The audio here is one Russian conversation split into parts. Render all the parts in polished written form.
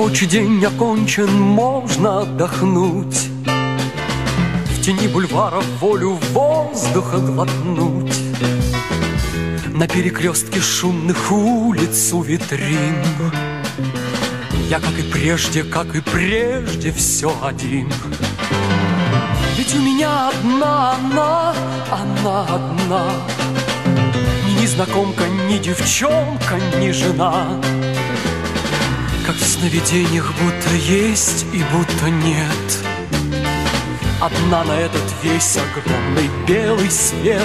Рабочий день окончен, можно отдохнуть, в тени бульвара волю воздуха глотнуть. На перекрестке шумных улиц у витрин я, как и прежде, все один. Ведь у меня одна она одна, ни незнакомка, ни девчонка, ни жена. Как в сновидениях, будто есть и будто нет, одна на этот весь огромный белый свет.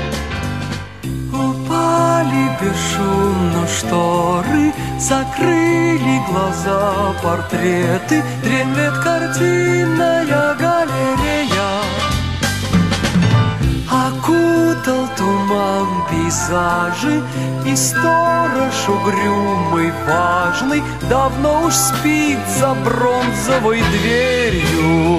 Упали бесшумно шторы, закрыли глаза портреты, дремлет картинная галерея. Окутал туман пейзажи, и сторож угрюмый, важный давно уж спит за бронзовой дверью.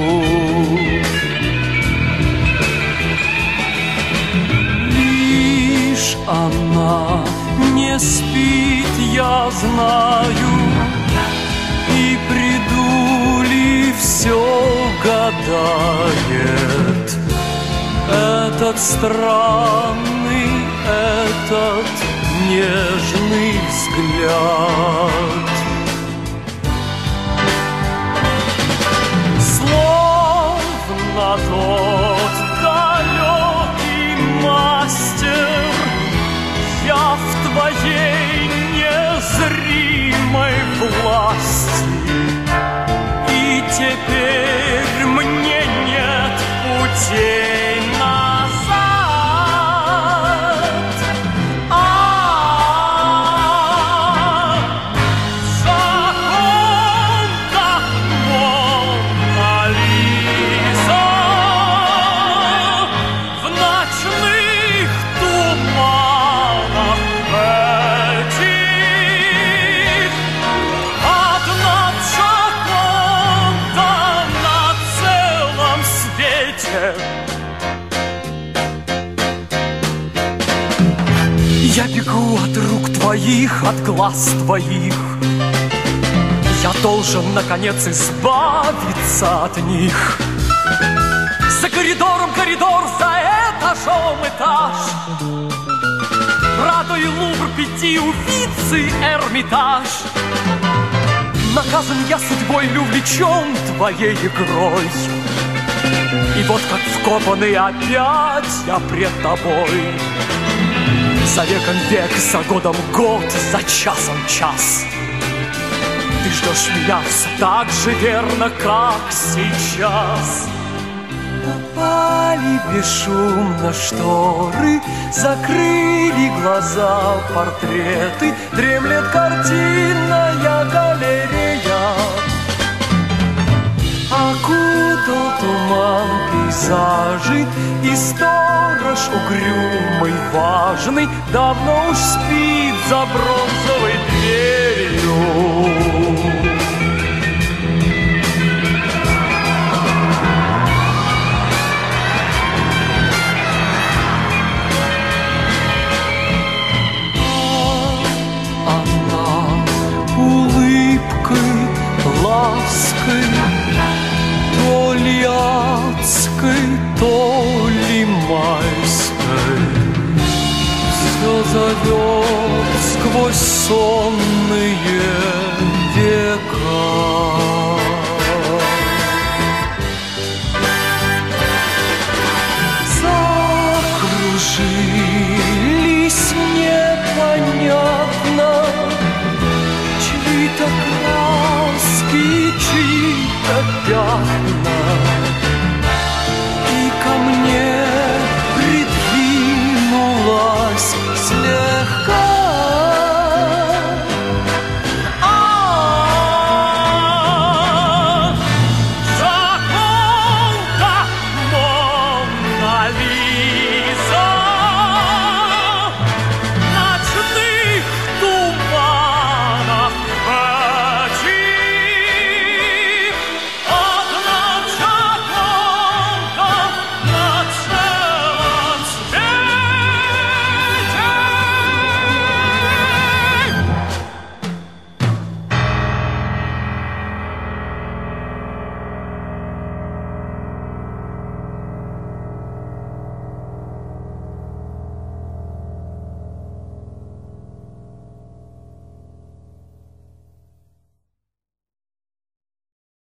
Лишь она не спит, я знаю, и приду ли все гадает. Этот странный, этот нежный взгляд, словно тот далекий мастер, я в твоей незримой власти, и теперь мне нет путей назад. Закон, как Мона Лиза, в ночных туманах этих, одна Джоконда на целом свете. Я бегу от рук твоих, от глаз твоих, я должен, наконец, избавиться от них. За коридором коридор, за этажом этаж, Прадо и Лувр, Пяти Уффици, Эрмитаж. Наказан я судьбой, увлечен твоей игрой, и вот как вкопанный опять я пред тобой. За веком век, за годом год, за часом час. Ты ждешь меня все так же верно, как сейчас. Упали бесшумно шторы, закрыли глаза портреты, дремлет картинная галерея. Окутал туман пейзажи, и сторож угрюмый, важный давно уж спит за бронзовой дверью. Она улыбкой, лаской, то ли адской, то ли майской, все зовет сквозь сонные века. Закружились непонятно чьи-то краски, чьи-то пятна, и ко мне придвинулась след.